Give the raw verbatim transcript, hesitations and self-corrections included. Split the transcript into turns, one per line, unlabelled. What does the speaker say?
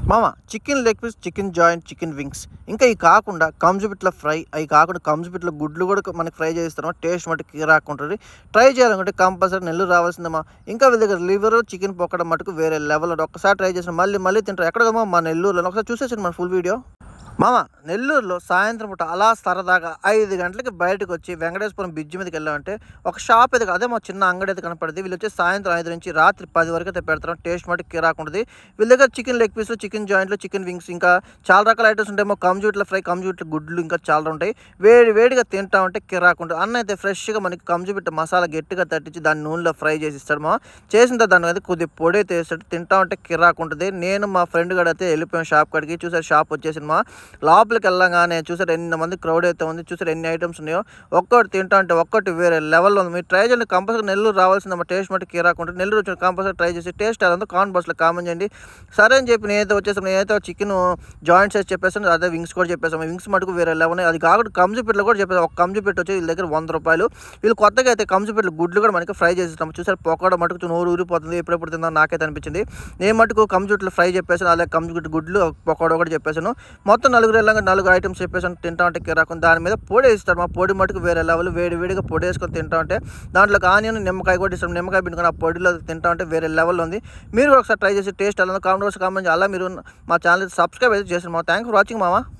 మామ chicken leg piece, chicken joint, chicken wings, ఇంకా ఇవి కాకుండా కంజుపిట్ల ఫ్రై, అవి కాకుండా కంజుపిట్ల గుడ్లు కూడా మనకి ఫ్రై చేస్తాము. టేస్ట్ మటుకు రాకుంటుంది. ట్రై చేయాలనుకుంటే కంపల్సరీ నెల్లూరు రావాల్సిందమ్మా. ఇంకా వీళ్ళ దగ్గర లివర్, చికెన్ పొక్కడం మటుకు వేరే లెవెల్. ఒకసారి ట్రై చేసిన మళ్ళీ మళ్ళీ తింటారు. ఎక్కడమ్మా మా నెల్లూరులో. ఒకసారి చూసేసాను మన ఫుల్ వీడియో. మామ నెల్లూరులో సాయంత్రం పూట అలా సరదాగా ఐదు గంటలకి బయటకు వచ్చి వెంకటేశ్వరం బ్రిడ్జ్ మీదకి వెళ్ళామంటే ఒక షాప్ అయితే అదే మా చిన్న అంగడి అయితే కనపడుతుంది. వీళ్ళు వచ్చి సాయంత్రం ఐదు నుంచి రాత్రి పది వరకు అయితే పెడతారు. టేస్ట్ మటుకు కిరాకుంటుంది. వీళ్ళ దగ్గర చికెన్ లెగ్ పీస్, చికెన్ జాయింట్లు, చికెన్ వింగ్స్, ఇంకా చాలా రకాల ఐటమ్స్ ఉంటాయి. కంజూట్ల ఫ్రై, కంజూట్ల గుడ్లు ఇంకా చాలా ఉంటాయి. వేడి వేడిగా తింటా ఉంటే కిరాకుంటుంది. అన్న అయితే ఫ్రెష్గా మనకి కంజుపిట్ట మసాలా గట్టిగా తట్టించి దాన్ని నూనెలో ఫ్రై చేసి ఇస్తాడు. మా చేసిన తర్వాత దాని మీద కొద్దిగా పొడి అయితే వేస్తాడు. తింటా ఉంటే కిరాకుంటుంది. నేను మా ఫ్రెండ్ గడ అయితే వెళ్ళిపోయాం షాప్ కాడికి. చూసారు షాప్ వచ్చేసింది. మా లోపలికి వెళ్ళగానే చూసారు ఎన్ని మంది క్రౌడ్ అయితే ఉంది. చూసారు ఎన్ని ఐటమ్స్ ఉన్నాయో. ఒక్కటి తింటా అంటే ఒక్కటి వేరే లెవెల్లో ఉంది. మీరు ట్రై చేయండి. కంపల్సరీ నెల్లూరు రావాల్సిందమ్మా. టేస్ట్ మట్టి కిరాకుంటుంది. నెల్లూరు వచ్చి కంపల్సరీ ట్రై చేసి టేస్ట్ అదంతా కామెంట్ బాక్స్లో కామెంట్ చేయండి. సరే అని చెప్పి నేనైతే వచ్చేసాను. నేనైతే చికెన్ జాయింట్స్ అయితే చెప్పేసాను. అదే వింగ్స్ కూడా చెప్పేసాము. వింగ్స్ మటుకు వేరే లెవెల్. అది కాకుండా కంజుపిట్లు కూడా చెప్పేసాను. ఒక కంజుపిట్టు వచ్చి వీళ్ళ దగ్గర వంద రూపాయలు. వీళ్ళు కొత్తగా అయితే కంజుపిట్లు గుడ్లు కూడా మనకి ఫ్రై చేసిస్తాము. చూసారు పొక్కడ మటుకు నోరు ఊరిపోతుంది. ఎప్పుడెప్పుడు తిందా నాకైతే అనిపించింది. నేను మటుకు కంజుపిట్లు ఫ్రై చెప్పేసాను. అలాగే కంజుపిట్టు గుడ్లు పొక్కడ కూడా చెప్పేసాను. మొత్తం నలుగురు వెళ్ళగా నాలుగు ఐటమ్స్ చెప్పేసాను. తింటా ఉంటే కిరాకుండా దాని మీద పొడి వేస్తాడు. మా పొడి మటుకు వేరే లెవెల్. వేడి వేడిగా పొడి వేసుకొని తింటా ఉంటే దాంట్లోకి ఆనియన్, నిమ్మకాయ కూడా ఇస్తాం. నిమ్మకాయ పిండుకొని ఆ పొడిలో తింటా ఉంటే వేరే లెవెల్ ఉంది. మీరు కూడా ఒకసారి ట్రై చేసి టేస్ట్ అలా కామెంట్ బాక్స్ కామెంట్. అలా మీరు మా ఛానల్ సబ్స్క్రైబ్ అయితే చేసాను. మా థ్యాంక్ ఫర్ వాచింగ్ మామ.